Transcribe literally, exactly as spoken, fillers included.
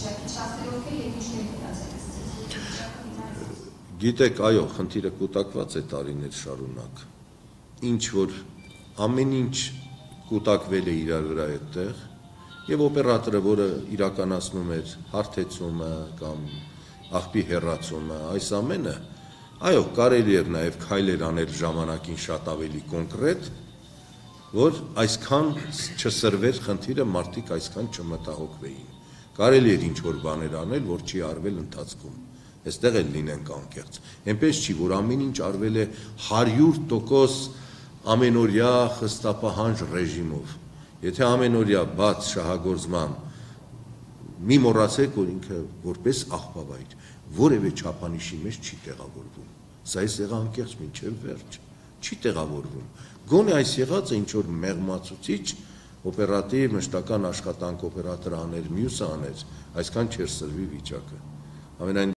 վիճակի չասելով է եւ ինչու է մտածել։ Գիտեք, այո, խնդիրը կուտակված է տարիներ շարունակ։ Ինչ որ ամեն ինչ կուտակվել է իր վրա այդտեղ եւ օպերատորը, որը իրականացնում էր հարթեցումը կամ աղբի հեռացումը, այս ամենը, այո, կարելի էր նաեւ քայլեր անել ժամանակին շատ ավելի կոնկրետ, որ այսքան չսրվեր խնդիրը, մարդիկ այսքան չմտահոգվեին։ Կարելի էր ինչ-որ բաներ անել, որ չի արվել ընթացքում։ Այստեղ էլ լինենք անկեղծ։ Այնպես չի, որ ամեն ինչ արվել է հարյուր տոկոս ամենօրյա խստապահանջ ռեժիմով։ Եթե ամենօրյա բաց շահագործման մի մոռացեք, որ ինքը որպես աղբավայր որևէ չափանիշի մեջ չի տեղավորվում։ Սա էս եղա անկեղծ մինչև վերջ, չի տեղավորվում։ Գոնե այս եղածը ինչ որ մեղմացուցիչ օպերատիվ մշտական աշխատանք օպերատորը աներ, մյուսը աներ, այսքան չէր սրվի վիճակը։ Ամենայն